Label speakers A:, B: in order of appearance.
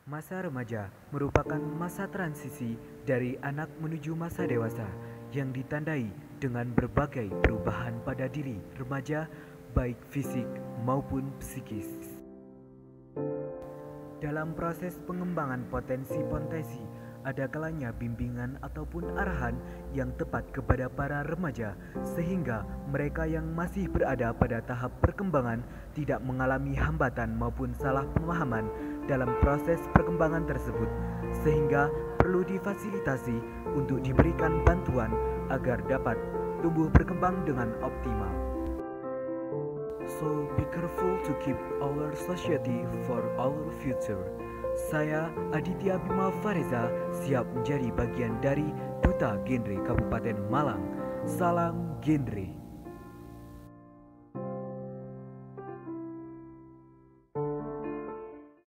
A: Masa remaja merupakan masa transisi dari anak menuju masa dewasa yang ditandai dengan berbagai perubahan pada diri remaja, baik fisik maupun psikis. Dalam proses pengembangan potensi-potensi, ada kalanya bimbingan ataupun arahan yang tepat kepada para remaja, sehingga mereka yang masih berada pada tahap perkembangan tidak mengalami hambatan maupun salah pemahaman dalam proses perkembangan tersebut, sehingga perlu difasilitasi untuk diberikan bantuan agar dapat tumbuh berkembang dengan optimal. So be careful to keep our society for our future. Saya Aditya Bima Fareza siap menjadi bagian dari Duta Genre Kabupaten Malang. Salam Genre.